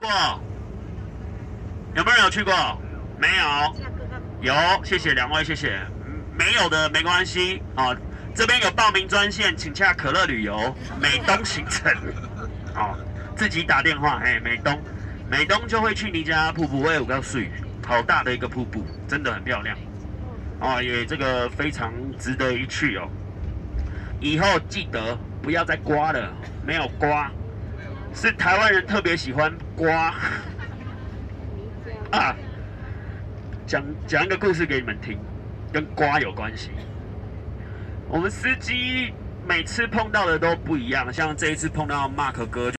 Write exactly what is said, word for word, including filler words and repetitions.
过？有没有人有去过？没有。有，谢谢两位，谢谢。没有的没关系啊，这边有报名专线，请洽可乐旅游美东行程。哦，自己打电话，哎，美东，美东就会去你家瀑布，我有告诉你，好大的一个瀑布，真的很漂亮。哦，也这个非常值得一去哦。以后记得不要再刮了，没有刮，是台湾人特别喜欢刮。啊，讲讲一个故事给你们听，跟刮有关系。我们司机每次碰到的都不一样，像这一次碰到 Mark 哥。